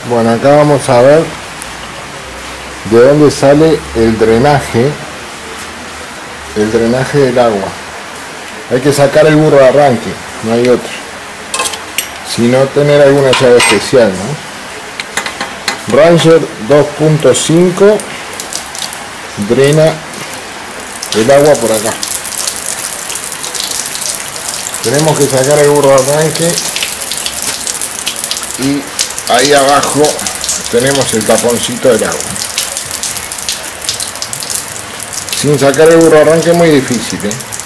Bueno, acá vamos a ver de dónde sale el drenaje del agua. Hay que sacar el burro de arranque, no hay otro, sino tener alguna llave especial, ¿no? Ranger 2.5 drena el agua por acá. Tenemos que sacar el burro de arranque y ahí abajo tenemos el taponcito del agua. Sin sacar el burro de arranque es muy difícil, ¿eh?